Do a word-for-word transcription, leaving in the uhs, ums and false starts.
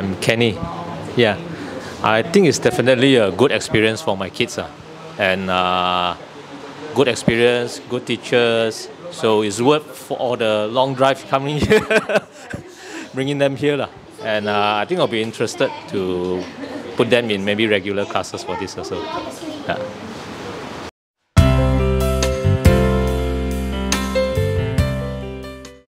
I'm Kenny. Yeah, I think it's definitely a good experience for my kids. Uh, and uh, good experience, good teachers. So it's worth for all the long drive coming here, bringing them here. Uh. And uh, I think I'll be interested to put them in maybe regular classes for this also. Yeah.